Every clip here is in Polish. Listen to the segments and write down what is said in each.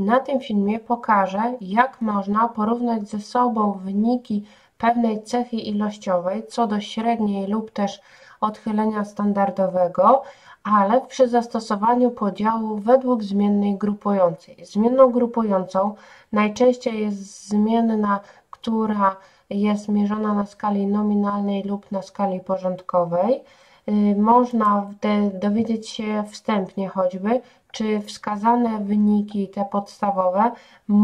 Na tym filmie pokażę, jak można porównać ze sobą wyniki pewnej cechy ilościowej co do średniej lub też odchylenia standardowego, ale przy zastosowaniu podziału według zmiennej grupującej. Zmienną grupującą najczęściej jest zmienna, która jest mierzona na skali nominalnej lub na skali porządkowej. Można dowiedzieć się wstępnie choćby, czy wskazane wyniki, te podstawowe,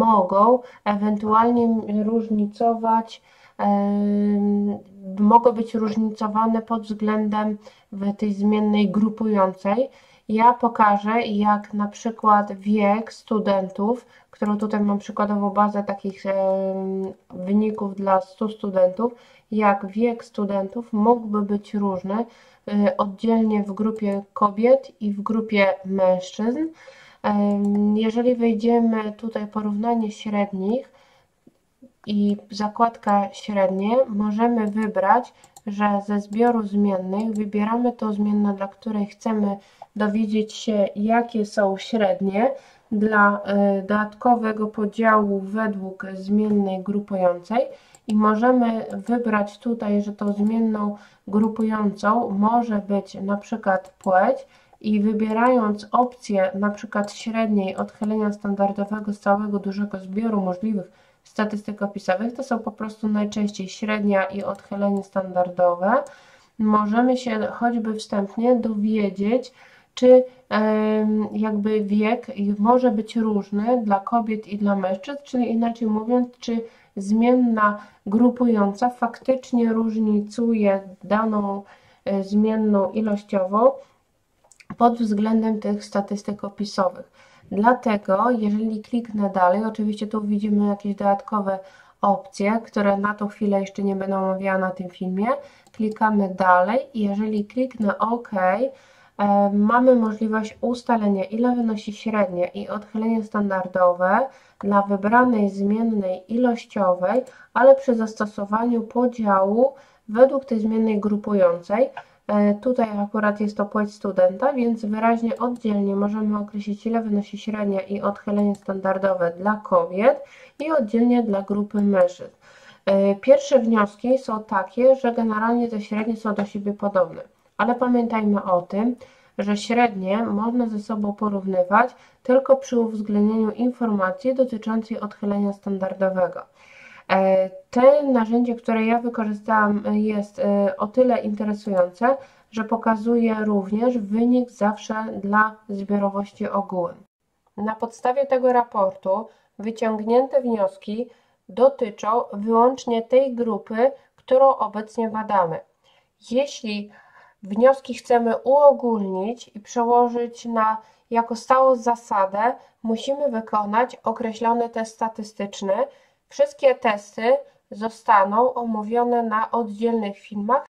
mogą być różnicowane pod względem tej zmiennej grupującej. Ja pokażę, jak na przykład wiek studentów, którą tutaj mam przykładową bazę takich wyników dla 100 studentów, jak wiek studentów mógłby być różny oddzielnie w grupie kobiet i w grupie mężczyzn. Jeżeli wejdziemy tutaj porównanie średnich i zakładka średnie, możemy wybrać, że ze zbioru zmiennych wybieramy tą zmiennę, dla której chcemy dowiedzieć się, jakie są średnie dla dodatkowego podziału według zmiennej grupującej i możemy wybrać tutaj, że tą zmienną grupującą może być na przykład płeć i wybierając opcję na przykład średniej odchylenia standardowego z całego dużego zbioru możliwych statystyk opisowych, to są po prostu najczęściej średnia i odchylenie standardowe, możemy się choćby wstępnie dowiedzieć, czy jakby wiek może być różny dla kobiet i dla mężczyzn, czyli inaczej mówiąc, czy zmienna grupująca faktycznie różnicuje daną zmienną ilościowo pod względem tych statystyk opisowych. Dlatego, jeżeli kliknę dalej, oczywiście tu widzimy jakieś dodatkowe opcje, które na tą chwilę jeszcze nie będą omawiane na tym filmie. Klikamy dalej i jeżeli kliknę OK, mamy możliwość ustalenia, ile wynosi średnie i odchylenie standardowe dla wybranej zmiennej ilościowej, ale przy zastosowaniu podziału według tej zmiennej grupującej. Tutaj akurat jest to płeć studenta, więc wyraźnie oddzielnie możemy określić, ile wynosi średnia i odchylenie standardowe dla kobiet i oddzielnie dla grupy mężczyzn. Pierwsze wnioski są takie, że generalnie te średnie są do siebie podobne, ale pamiętajmy o tym, że średnie można ze sobą porównywać tylko przy uwzględnieniu informacji dotyczącej odchylenia standardowego. To narzędzie, które ja wykorzystałam, jest o tyle interesujące, że pokazuje również wynik zawsze dla zbiorowości ogółem. Na podstawie tego raportu wyciągnięte wnioski dotyczą wyłącznie tej grupy, którą obecnie badamy. Jeśli wnioski chcemy uogólnić i przełożyć jako stałą zasadę, musimy wykonać określony test statystyczny. Wszystkie testy zostaną omówione na oddzielnych filmach